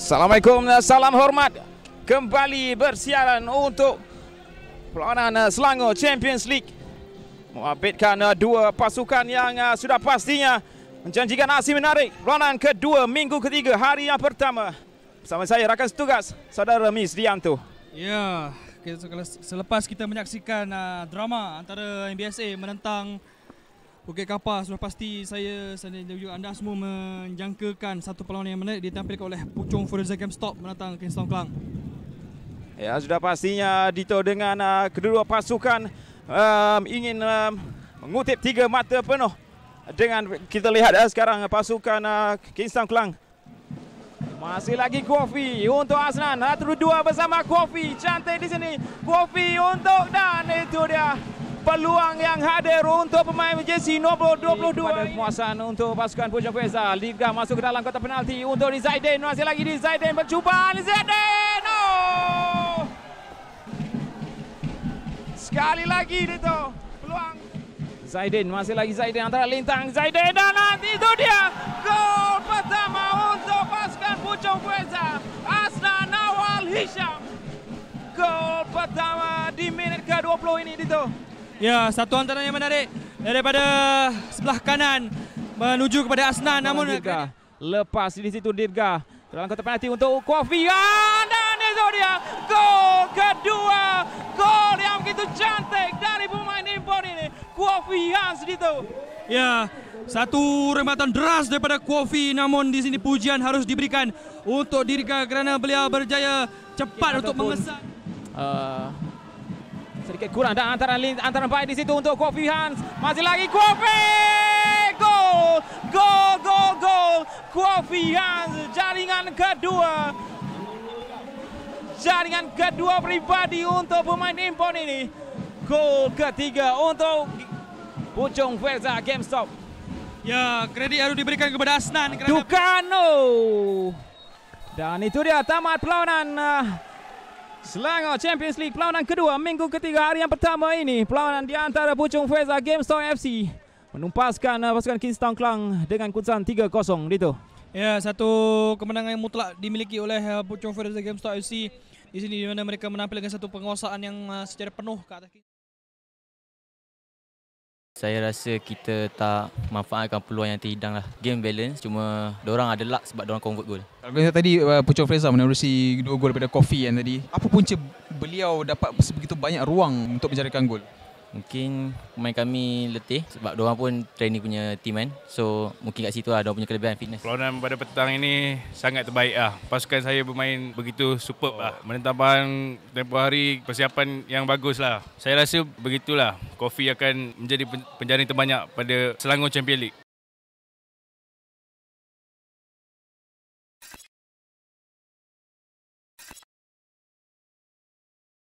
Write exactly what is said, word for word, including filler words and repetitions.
Assalamualaikum, salam hormat. Kembali bersiaran untuk perlawanan Selangor Champions League. Mengabitkan dua pasukan yang sudah pastinya menjanjikan aksi menarik. Perlawanan kedua minggu ketiga hari yang pertama. Bersama saya rakan setugas, Saudara Miss Dianto. Ya, selepas kita menyaksikan uh, drama antara M B S A menentang Bukit Kapar, sudah pasti saya dan juga anda semua menjangkakan satu perlawanan yang menarik ditampilkan oleh Puchong Forza GameStop menentang Kingston Klang. Ya, sudah pastinya Dito dengan uh, kedua pasukan um, ingin um, mengutip tiga mata penuh. Dengan kita lihat uh, sekarang pasukan uh, Kingston Klang. Masih lagi Kofi untuk Asnan. Satu dua bersama Kofi. Cantik di sini. Kofi untuk, dan itu dia peluang yang hadir untuk pemain jersey nombor dua puluh dua. Pada kemuasan untuk pasukan Puchong Forza. Liga masuk ke dalam kotak penalti untuk Zaiden. Masih lagi di Zaiden bercuba. Zaiden. Oh! Sekali lagi itu peluang. Zaiden, masih lagi Zaiden antara lintang. Zaiden, dan nanti itu dia gol pertama untuk pasukan Puchong Forza. Asnan Nawal Hisham. Gol pertama di menit ke dua puluh ini itu. Ya, satu antara yang menarik daripada sebelah kanan menuju kepada Asnan, namun Dirga lepas di situ. Dirga dalam kotak penalti untuk Kofi, dan itu dia gol kedua, gol yang begitu cantik dari pemain impor ini, Kofi Hans itu. Ya, satu rematan deras daripada Kofi, namun di sini pujian harus diberikan untuk Dirga kerana beliau berjaya cepat untuk mengesan. Uh, sedikit kurang, dan antara antara baik di situ untuk Kofi Hans. Masih lagi Kofi, gol, gol, gol, gol. Kofi Hans, jaringan kedua, jaringan kedua pribadi untuk pemain impor ini. Gol ketiga untuk Puchong Forza GameStop. Ya, kredit harus diberikan kepada Asnan. Dukano. Dan itu dia tamat perlawanan uh, Selangor Champions League, perlawanan kedua minggu ketiga hari yang pertama ini. Perlawanan di antara Puchong Forza GameStop F C menumpaskan uh, pasukan Kingston Klang dengan keputusan tiga kosong itu. Ya, satu kemenangan yang mutlak dimiliki oleh uh, Puchong Forza GameStop F C di sini, di mana mereka menampilkan satu penguasaan yang uh, secara penuh ke atas. Saya rasa kita tak manfaatkan peluang yang terhidang lah. Game balance, cuma diorang ada luck sebab diorang convert gol. Kalau tadi uh, Puchong Forza menerusi dua gol daripada Kofi yang tadi, apa punca beliau dapat begitu banyak ruang untuk menjadikan gol? Mungkin pemain kami letih sebab diorang pun training punya team kan. So mungkin kat situ lah diorang punya kelebihan fitness. Perlawanan pada petang ini sangat terbaik lah. Pasukan saya bermain begitu superb lah. Menentang tempoh hari, persiapan yang bagus lah. Saya rasa begitulah Kofi akan menjadi penjaring terbanyak pada Selangor Champions League.